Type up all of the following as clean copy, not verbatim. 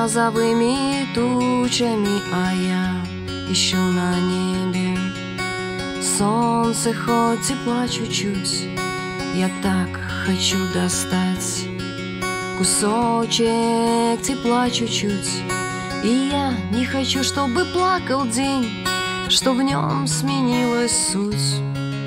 грозовыми тучами, а я ищу на небе солнце, хоть тепла чуть-чуть. Я так хочу достать кусочек тепла чуть-чуть. И я не хочу, чтобы плакал день, что в нем сменилась суть.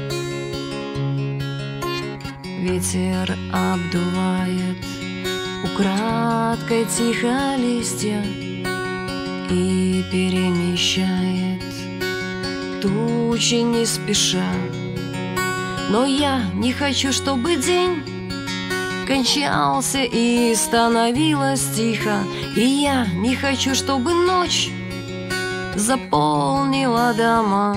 Ветер обдувает украдкой тихо листья и перемещает тучи не спеша. Но я не хочу, чтобы день кончался и становилось тихо. И я не хочу, чтобы ночь заполнила дома.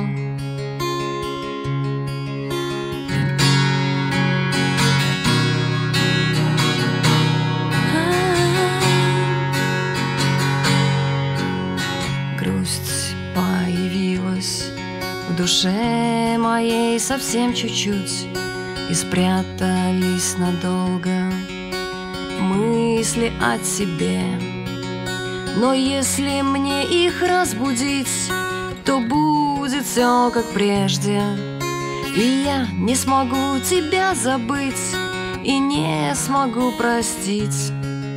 Грусть появилась в душе моей совсем чуть-чуть, и спрятались надолго мысли о тебе. Но если мне их разбудить, то будет все как прежде. И я не смогу тебя забыть и не смогу простить.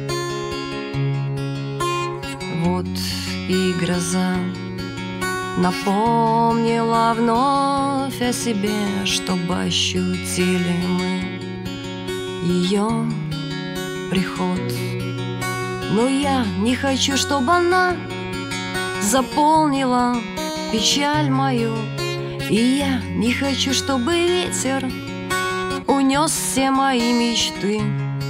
Вот и гроза напомнила вновь о себе, чтобы ощутили мы ее приход. Но я не хочу, чтобы она заполнила печаль мою. И я не хочу, чтобы ветер унес все мои мечты.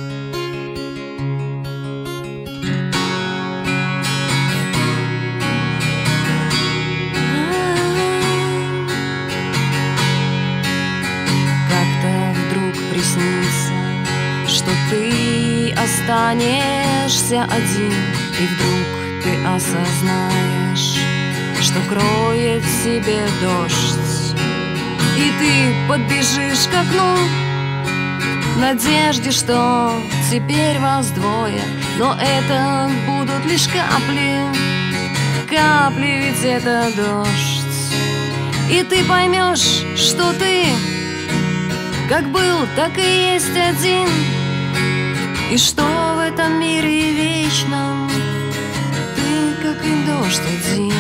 Приснится, что ты останешься один, и вдруг ты осознаешь, что кроет в себе дождь. И ты подбежишь к окну в надежде, что теперь вас двое. Но это будут лишь капли, капли, ведь это дождь. И ты поймешь, что ты как был, так и есть один, и что в этом мире вечном ты, как и дождь, один.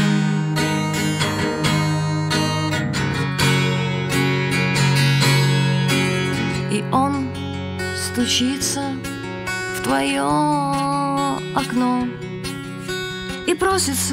И он стучится в твое окно и просится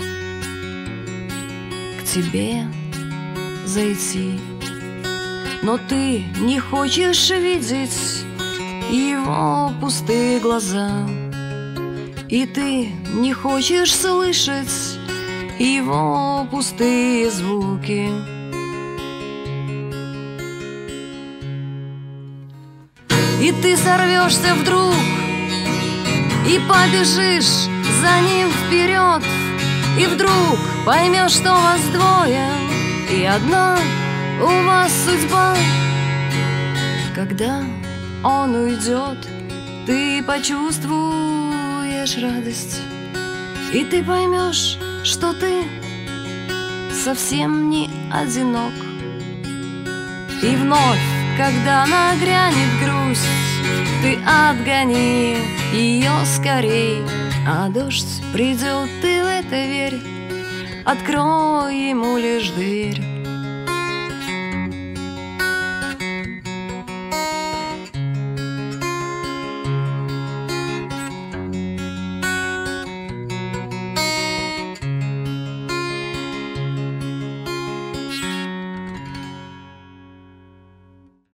к тебе зайти. Но ты не хочешь видеть его пустые глаза, и ты не хочешь слышать его пустые звуки. И ты сорвешься вдруг и побежишь за ним вперед, и вдруг поймешь, что вас двое, и одна у вас судьба. Когда он уйдет, ты почувствуешь радость, и ты поймешь, что ты совсем не одинок. И вновь, когда нагрянет грусть, ты отгони ее скорей, а дождь придет, ты в это верь, открой ему лишь дверь.